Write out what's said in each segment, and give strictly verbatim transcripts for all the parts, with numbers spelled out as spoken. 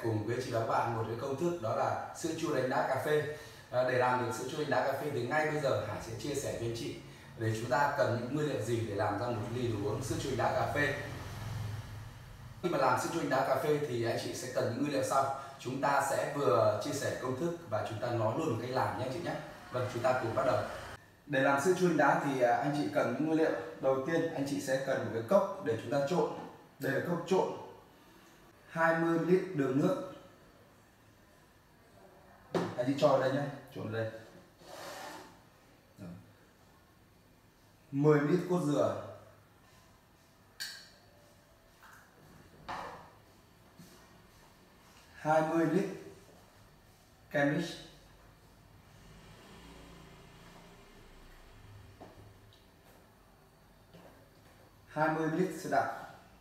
cùng với chị và các bạn một cái công thức, đó là sữa chua đánh đá cà phê. À, để làm được sữa chua đánh đá cà phê thì ngay bây giờ Hải sẽ chia sẻ với anh chị để chúng ta cần những nguyên liệu gì để làm ra một ly đồ uống sữa chua đánh đá cà phê. Khi mà làm sữa chua đánh đá cà phê thì anh chị sẽ cần những nguyên liệu sau. Chúng ta sẽ vừa chia sẻ công thức và chúng ta nói luôn một cách làm nhé anh chị nhé. Vâng, chúng ta cùng bắt đầu. Để làm sữa chua đánh đá thì anh chị cần những nguyên liệu. Đầu tiên anh chị sẽ cần một cái cốc để chúng ta trộn. Đây là cốc trộn hai mươi mi li lít đường nước. Anh chị cho vào đây nhé, trộn đây. mười mi li lít cốt dừa. hai mươi mi li lít kem mix. hai mươi mi li lít sữa đặc.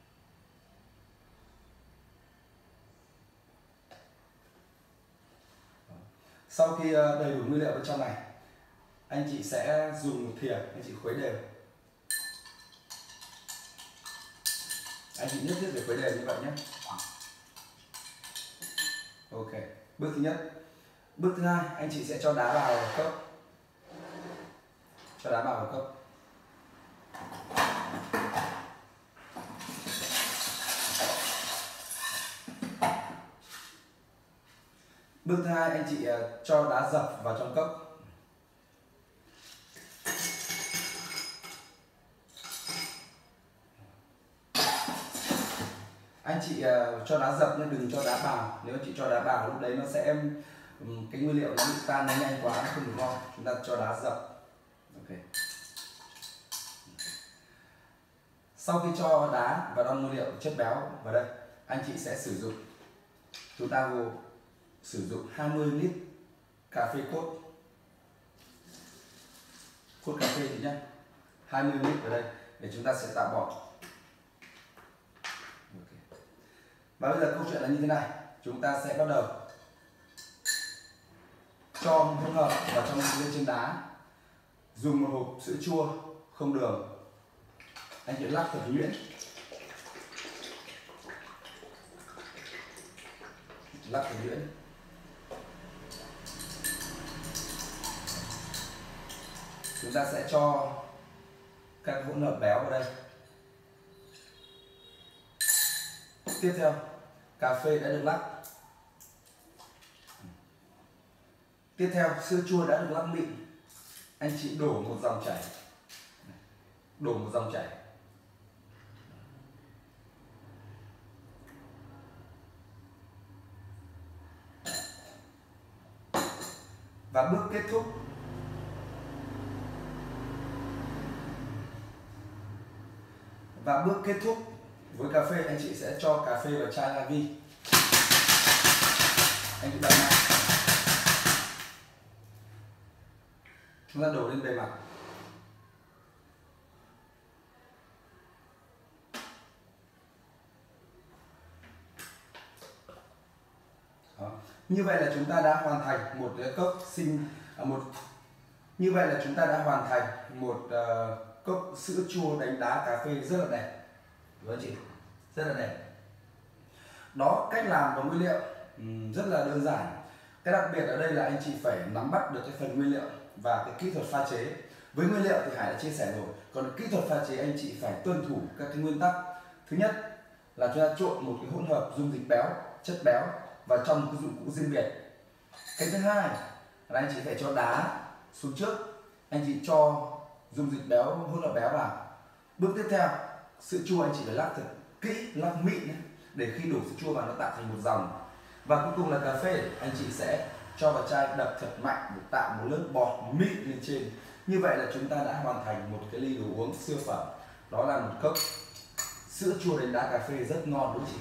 Sau khi đầy đủ nguyên liệu bên trong này, anh chị sẽ dùng một thìa, anh chị khuấy đều. Anh chị nhất thiết phải khuấy đều như vậy nhé. Ok. Bước thứ nhất. Bước thứ hai, anh chị sẽ cho đá vào cốc. Cho đá vào cốc. Bước thứ hai, anh chị cho đá dập vào trong cốc. Anh chị cho đá dập nhưng đừng cho đá bào. Nếu anh chị cho đá bào lúc đấy nó sẽ cái nguyên liệu nó bị tan nó nhanh quá, nó không được ngon. Chúng ta cho đá dập. Ok. Sau khi cho đá và đong nguyên liệu chất béo vào đây, anh chị sẽ sử dụng, chúng ta gồm sử dụng hai mươi mi li lít cà phê cốt. Cốt cà phê thì nhé. hai mươi mi li lít vào đây để chúng ta sẽ tạo bọt. Okay. Và bây giờ câu chuyện là như thế này, chúng ta sẽ bắt đầu cho hỗn hợp vào trong lên trên đá. Dùng một hộp sữa chua không đường. Anh chị lắc thật nhuyễn. Lắc thật nhuyễn. Chúng ta sẽ cho các hỗn hợp béo vào đây. Tiếp theo, cà phê đã được lắc. Tiếp theo, sữa chua đã được lắc mịn. Anh chị đổ một dòng chảy. Đổ một dòng chảy. Và bước kết thúc, và bước kết thúc với cà phê, anh chị sẽ cho cà phê vào chai la vi. Anh chị đợi này, chúng ta đổ lên bề mặt. Đó. Như vậy là chúng ta đã hoàn thành một cái cốc sinh một như vậy là chúng ta đã hoàn thành một uh, cốc sữa chua đánh đá cà phê rất là đẹp, đúng không chị? Rất là đẹp. Đó, cách làm và nguyên liệu um, rất là đơn giản. Cái đặc biệt ở đây là anh chị phải nắm bắt được cái phần nguyên liệu và cái kỹ thuật pha chế. Với nguyên liệu thì Hải đã chia sẻ rồi, còn kỹ thuật pha chế anh chị phải tuân thủ các cái nguyên tắc. Thứ nhất là chúng ta trộn một cái hỗn hợp dung dịch béo, chất béo vào trong một cái dụng cụ riêng biệt. Cái thứ hai là anh chị phải cho đá xuống trước, anh chị cho dung dịch béo, hỗn hợp béo vào. Bước tiếp theo, sữa chua anh chị phải lắc thật kỹ, lắc mịn để khi đổ sữa chua vào nó tạo thành một dòng. Và cuối cùng là cà phê, anh chị sẽ cho vào chai đập thật mạnh để tạo một lớp bọt mịn lên trên. Như vậy là chúng ta đã hoàn thành một cái ly đồ uống siêu phẩm. Đó là một cốc sữa chua đánh đá cà phê rất ngon, đúng không chị?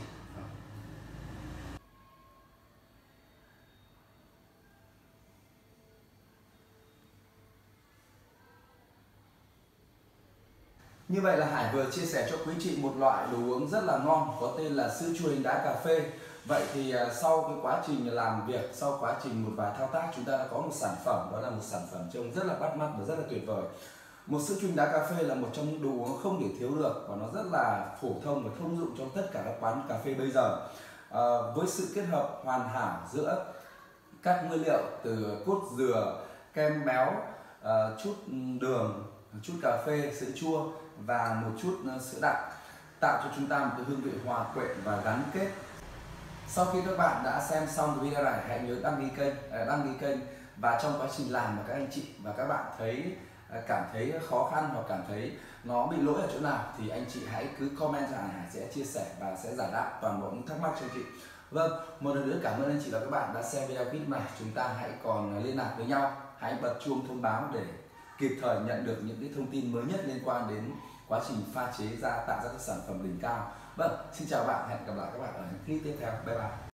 Như vậy là Hải vừa chia sẻ cho quý chị một loại đồ uống rất là ngon có tên là sữa chua đánh đá cà phê. Vậy thì sau cái quá trình làm việc, sau quá trình một vài thao tác, chúng ta đã có một sản phẩm, đó là một sản phẩm trông rất là bắt mắt và rất là tuyệt vời. Một sữa chua đánh đá cà phê là một trong những đồ uống không thể thiếu được và nó rất là phổ thông và thông dụng trong tất cả các quán cà phê bây giờ. uh, với sự kết hợp hoàn hảo giữa các nguyên liệu từ cốt dừa, kem béo, uh, chút đường, chút cà phê, sữa chua và một chút uh, sữa đặc, tạo cho chúng ta một cái hương vị hòa quyện và gắn kết. Sau khi các bạn đã xem xong cái video này, hãy nhớ đăng ký kênh, đăng ký kênh và trong quá trình làm mà các anh chị và các bạn thấy cảm thấy khó khăn hoặc cảm thấy nó bị lỗi ở chỗ nào thì anh chị hãy cứ comment cho Hải sẽ chia sẻ và sẽ giải đáp toàn bộ những thắc mắc cho anh chị. Vâng, một lần nữa cảm ơn anh chị và các bạn đã xem video clip này. Chúng ta hãy còn liên lạc với nhau, hãy bật chuông thông báo để kịp thời nhận được những cái thông tin mới nhất liên quan đến quá trình pha chế ra tạo ra các sản phẩm đỉnh cao. Vâng, xin chào bạn, hẹn gặp lại các bạn ở những clip tiếp theo. Bye bye.